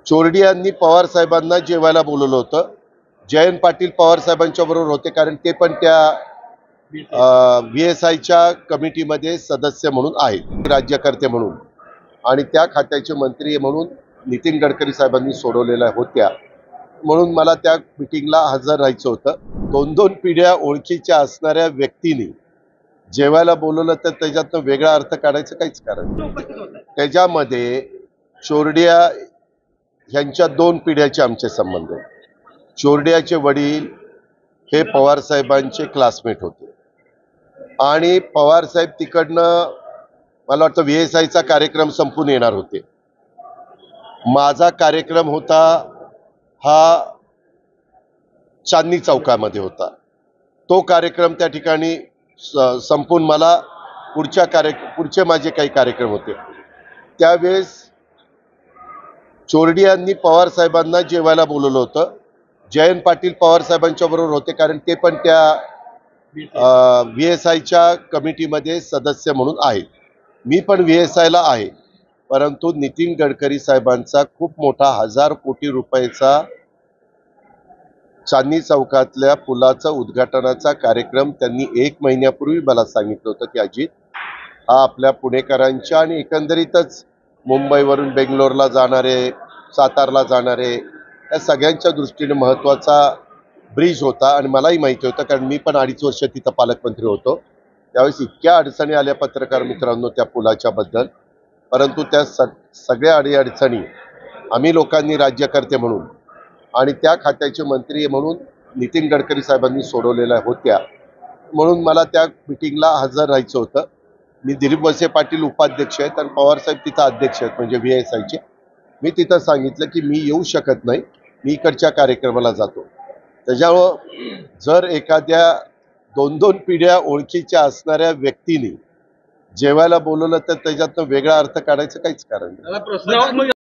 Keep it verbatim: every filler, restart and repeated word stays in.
चोरडी यांनी पवार साहेबांना जेवायला बोलवलं होतं. जयंत पाटील पवार साहेबांच्या बरोबर होते, कारण ते पण त्या व्ही एस आयच्या कमिटीमध्ये सदस्य म्हणून आहेत, राज्यकर्ते म्हणून, आणि त्या खात्याचे मंत्री म्हणून नितीन गडकरी साहेबांनी सोडवलेल्या होत्या. म्हणून मला त्या मीटिंगला हजर राहायचं होतं. दोन दोन पिढ्या ओळखीच्या असणाऱ्या व्यक्तीने जेवायला बोलवलं तर त्याच्यातनं वेगळा अर्थ काढायचं काहीच कारण नाही. त्याच्यामध्ये चोरडिया ह्यांच्या दोन पिढ्याचे आमचे संबंध आहेत. चोरडियाचे वडील हे पवार साहेबांचे क्लासमेट होते आणि पवार साहेब तिकडनं मला वाटतं व्ही एस आयचा कार्यक्रम संपून येणार होते. माझा कार्यक्रम होता हा चांदणी चौकामध्ये होता. तो कार्यक्रम त्या ठिकाणी संपून मला पुढच्या कार्य पुढचे माझे काही कार्यक्रम होते. त्यावेळेस चोरडी यांनी पवार साहेबांना जेवायला बोलवलं होतं. जयंत पाटील पवार साहेबांच्या बरोबर होते, कारण ते पण त्या व्ही एस आयच्या कमिटीमध्ये सदस्य म्हणून आहेत. मी पण व्ही एस आयला आहे, परंतु नितीन गडकरी साहेबांचा खूप मोठा हजार कोटी रुपयाचा चांदणी चौकातल्या पुलाचा उद्घाटनाचा कार्यक्रम त्यांनी एक महिन्यापूर्वी मला सांगितलं होतं की अजित, हा आपल्या पुणेकरांच्या आणि एकंदरीतच मुंबईवरून बेंगलोरला जाणारे, सातारला जाणारे या सगळ्यांच्या दृष्टीने महत्त्वाचा ब्रिज होता. आणि मलाही माहिती होतं, कारण मी पण अडीच वर्ष तिथं पालकमंत्री होतो. त्यावेळेस इतक्या अडचणी आल्या पत्रकार मित्रांनो त्या पुलाच्या बद्दल, परंतु त्या स सगळ्या अडीअडचणी आम्ही लोकांनी राज्यकर्ते म्हणून आणि त्या खात्याचे मंत्री म्हणून नितीन गडकरी साहेबांनी सोडवलेल्या होत्या. म्हणून मला त्या मीटिंगला हजर राहायचं होतं. मी दिलीप वळसे पाटील उपाध्यक्ष आहेत आणि पवारसाहेब तिथं अध्यक्ष आहेत, म्हणजे व्ही एस आयचे. मी तिथं सांगितलं की मी येऊ शकत नाही, मी इकडच्या कार्यक्रमाला जातो. त्याच्यामुळं जर एखाद्या दोन दोन पिढ्या ओळखीच्या असणाऱ्या व्यक्तीने जेवायला बोलवलं तर त्याच्यातनं वेगळा अर्थ काढायचं काहीच कारण नाही.